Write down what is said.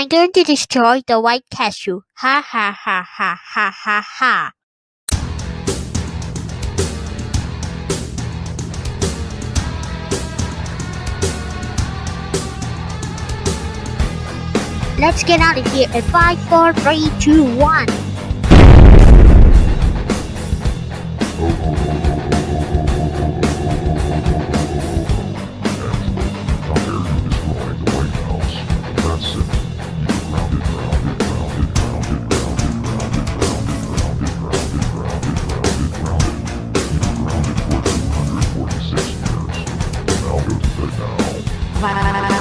going to destroy the white cashew. Ha ha ha ha ha ha ha. Let's get out of here in 5, 4, 3, 2, 1. Wow.